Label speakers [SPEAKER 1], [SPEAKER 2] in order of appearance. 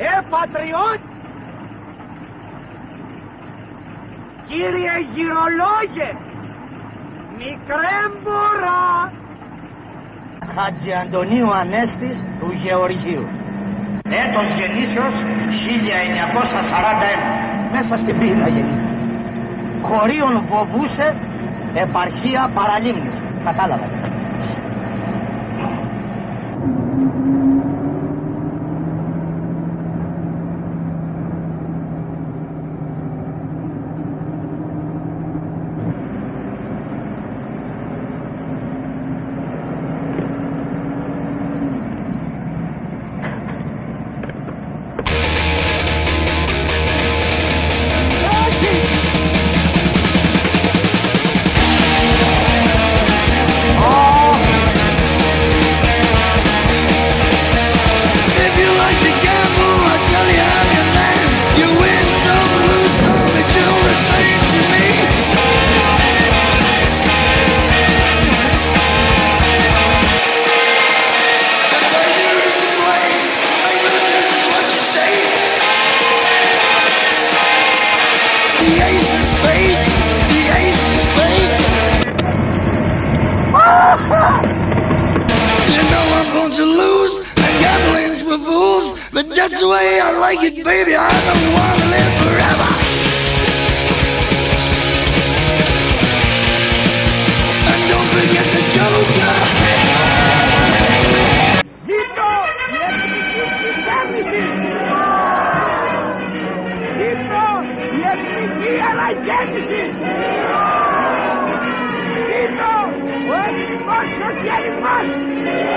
[SPEAKER 1] Πατριώτη! Κύριε γυρολόγε! Μικρέμπορα! Χατζη Αντωνίου Ανέστης του Γεωργίου. Έτος γεννήσεως 1941. Μέσα στην πύλα γεννήθηκε. Χωρίον βοβούσε, επαρχία Παραλίμνης. Κατάλαβα.
[SPEAKER 2] But that's the way I like it, baby. I don't want to live forever. And don't forget the Joker.
[SPEAKER 1] Ζήτω η εθνική κυβέρνηση. Ζήτω η εθνική αναγέννηση. Ζήτω ο εθνικός σοσιαλισμός.